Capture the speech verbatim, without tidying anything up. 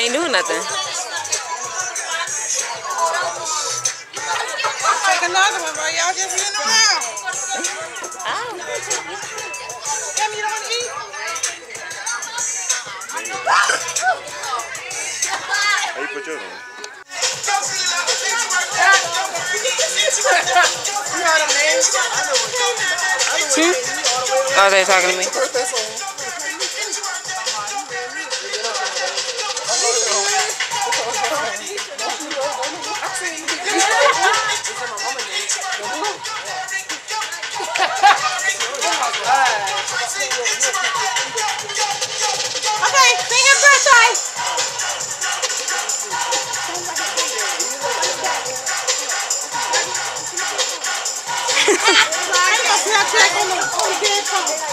ain't doing nothing. Take another one, bro. Y'all just sitting around. Oh. Damn, you don't want to eat? How you put yours on? Hmm? Oh, they talking to me? Okay, sing your birthday. I'm going to snap check on the dead phone.